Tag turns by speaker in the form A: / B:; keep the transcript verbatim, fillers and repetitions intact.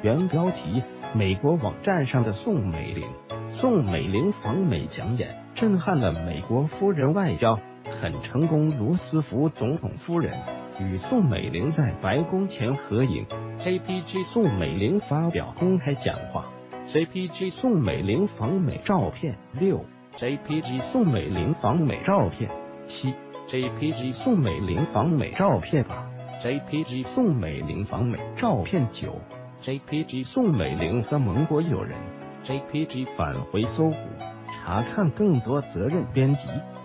A: 原标题：美国网站上的宋美龄。宋美龄访美讲演震撼了美国夫人外交很成功。卢斯福总统夫人与宋美龄在白宫前合影。J P G 宋美龄发表公开讲话。J P G 宋美龄访美照片六 J P G 宋美龄访美照片七 J P G 宋美龄访美照片八 J P G 宋美龄访美照片九 J P G 宋美龄和盟国友人 J P G 返回搜狐，查看更多责任编辑。